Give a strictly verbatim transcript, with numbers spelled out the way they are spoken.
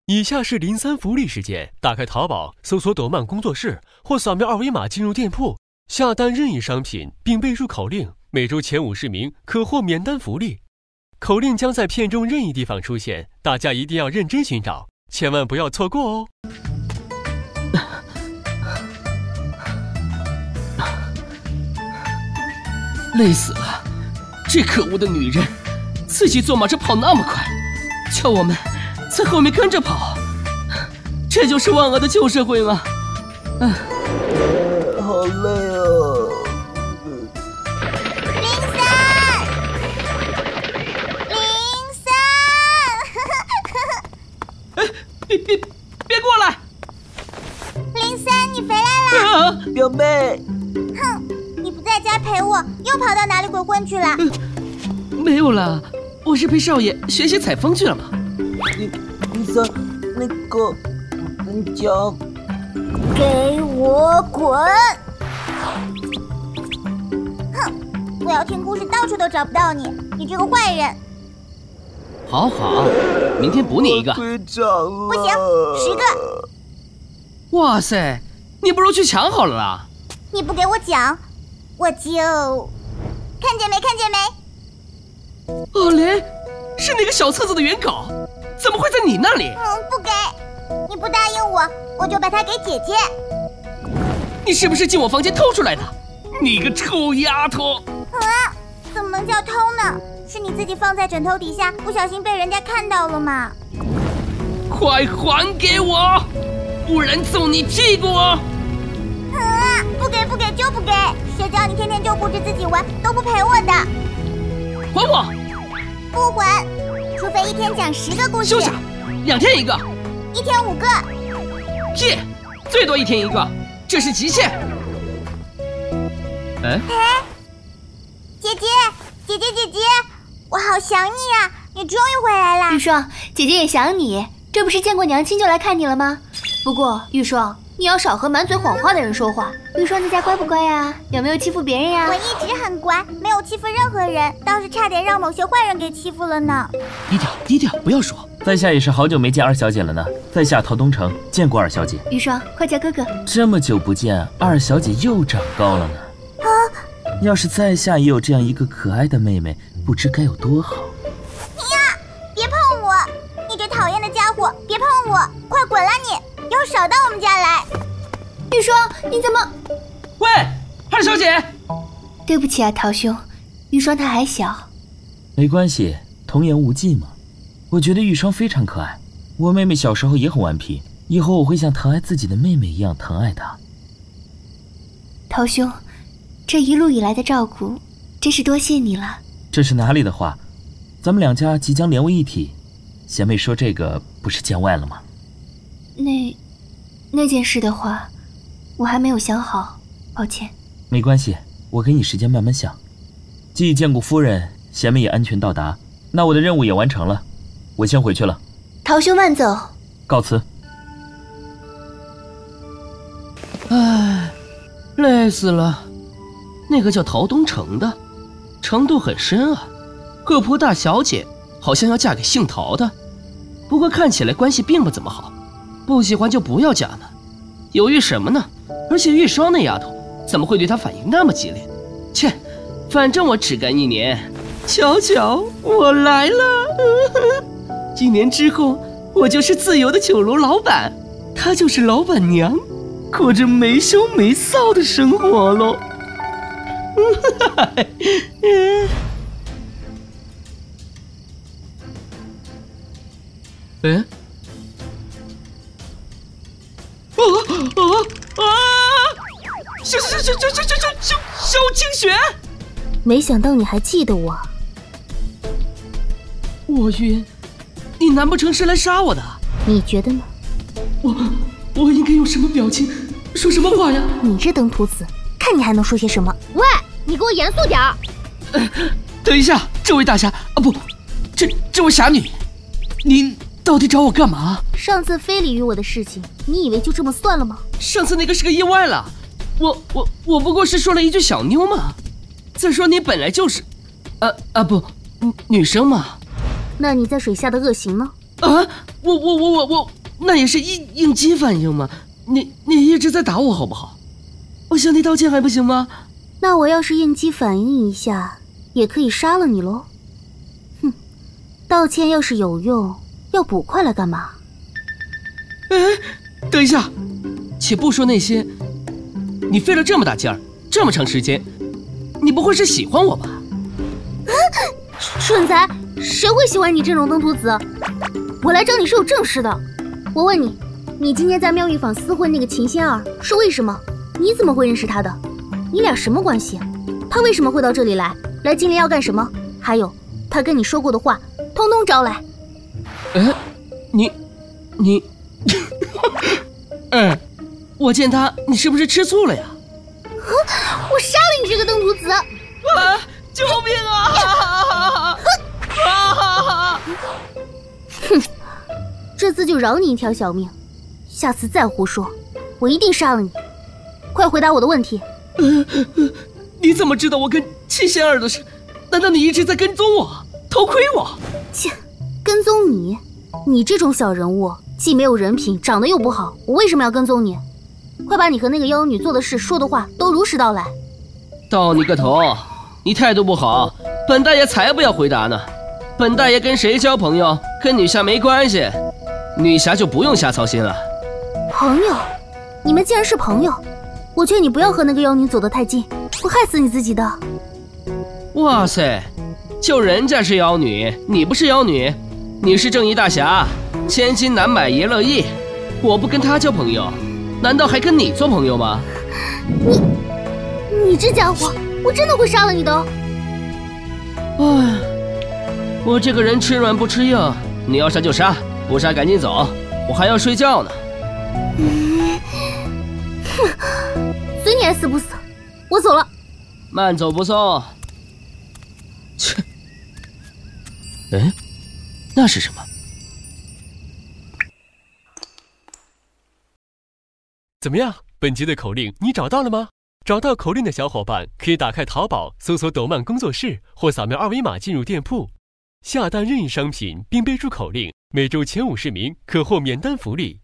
以下是零三福利事件：打开淘宝，搜索朵曼工作室，或扫描二维码进入店铺，下单任意商品，并备注口令，每周前五十名可获免单福利。口令将在片中任意地方出现，大家一定要认真寻找，千万不要错过哦。 累死了！这可恶的女人，自己坐马车跑那么快，叫我们在后面跟着跑，这就是万恶的旧社会吗？ 嗯，好累哦。 零三，零三， 哎，别别别过来！ 零三，你回来了， 啊、 表妹。 哼，你不在家陪我，又跑到哪里鬼混去了？ 呃、没有啦，我是陪少爷学习采风去了嘛。 你你说那个人家给我滚！哼，我要听故事，到处都找不到你，你这个坏人！ 好好，明天补你一个。 队长了， 不行，十个。 哇塞，你不如去抢好了啦！ 你不给我讲，我就看见没？看见没？ 哦雷，是那个小册子的原稿，怎么会在你那里？ 嗯，不给，你不答应我，我就把它给姐姐。 你是不是进我房间偷出来的？你个臭丫头！ 啊，怎么能叫偷呢？是你自己放在枕头底下，不小心被人家看到了嘛。 快还给我，不然揍你屁股！ 啊，不给不给就不给，谁叫你天天就顾着自己玩，都不陪我的。 还我！ 不还，除非一天讲十个故事。 休想！两天一个， 一天五个。 屁，最多一天一个，这是极限。哎哎，姐姐，姐姐姐姐，我好想你啊！你终于回来了。 玉霜，姐姐也想你，这不是见过娘亲就来看你了吗？不过玉霜，你要少和满嘴谎话的人说话。玉霜在家乖不乖呀？有没有欺负别人呀？ 我一直很乖，没有欺负任何人，倒是差点让某些坏人给欺负了呢。 低调低调，不要说。 在下也是好久没见二小姐了呢。在下陶东城，见过二小姐。 玉霜，快叫哥哥。 这么久不见，二小姐又长高了呢。 啊！ 要是在下也有这样一个可爱的妹妹，不知该有多好。 你呀，别碰我！你这讨厌的家伙，别碰我！快滚了你！以后少到我们家来。 玉霜，你怎么？ 喂，二小姐。 对不起啊，陶兄，玉霜她还小。 没关系，童言无忌嘛。我觉得玉霜非常可爱，我妹妹小时候也很顽皮，以后我会像疼爱自己的妹妹一样疼爱她。 陶兄，这一路以来的照顾，真是多谢你了。 这是哪里的话？咱们两家即将连为一体，贤妹说这个不是见外了吗？ 那那件事的话，我还没有想好，抱歉。 没关系，我给你时间慢慢想。既见过夫人，贤妹也安全到达，那我的任务也完成了，我先回去了。 陶兄慢走。 告辞。 唉，累死了。那个叫陶东城的，程度很深啊。恶婆大小姐好像要嫁给姓陶的，不过看起来关系并不怎么好。不喜欢就不要嫁呢，犹豫什么呢？而且玉霜那丫头怎么会对她反应那么激烈？切，反正我只干一年。瞧瞧，我来了！一年之后，我就是自由的酒楼老板，她就是老板娘，过着没羞没臊的生活喽。嗯。啊啊啊！小小小小小小小小小清雪， 没想到你还记得我。 我晕，你难不成是来杀我的？ 你觉得呢？ 我我应该用什么表情，说什么话呀？ 你这登徒子，看你还能说些什么？喂，你给我严肃点儿！ 呃，等一下，这位大侠啊，不，这这位侠女，您到底找我干嘛？ 上次非礼于我的事情，你以为就这么算了吗？ 上次那个是个意外了，我我我不过是说了一句小妞嘛。再说你本来就是，啊啊不，女生嘛。 那你在水下的恶行呢？ 啊， 我我我我我，那也是应应激反应嘛。你你一直在打我好不好？我向你道歉还不行吗？ 那我要是应激反应一下，也可以杀了你喽。哼，道歉要是有用，要捕快来干嘛？ 哎，等一下，且不说那些，你费了这么大劲儿，这么长时间，你不会是喜欢我吧？ 蠢材，谁会喜欢你这种登徒子？我来找你是有正事的。我问你，你今天在妙玉坊厮混那个秦仙儿是为什么？你怎么会认识他的？你俩什么关系？他为什么会到这里来？来金莲要干什么？还有，他跟你说过的话，通通招来。 哎，你，你，哎，我见他，你是不是吃醋了呀？ 我杀了你这个登徒子！ 啊！救命啊！啊！ 哼，这次就饶你一条小命，下次再胡说，我一定杀了你。快回答我的问题。 呃呃、你怎么知道我跟七仙儿的事？难道你一直在跟踪我，偷窥我？ 切，跟踪你？你这种小人物，既没有人品，长得又不好，我为什么要跟踪你？快把你和那个妖女做的事、说的话都如实道来。 道你个头！你态度不好，本大爷才不要回答呢。本大爷跟谁交朋友，跟女侠没关系，女侠就不用瞎操心了。 朋友？你们既然是朋友，我劝你不要和那个妖女走得太近，会害死你自己的。 哇塞，就人家是妖女，你不是妖女，你是正义大侠，千金难买爷乐意。我不跟她交朋友，难道还跟你做朋友吗？ 你，你这家伙，我真的会杀了你的哦。 哎，我这个人吃软不吃硬，你要杀就杀，不杀赶紧走，我还要睡觉呢。 嗯，哼，随你爱死不死，我走了。 慢走不送。切，哎，那是什么？ 怎么样？本集的口令你找到了吗？找到口令的小伙伴可以打开淘宝搜索斗漫工作室，或扫描二维码进入店铺，下单任意商品并备注口令，每周前五十名可获免单福利。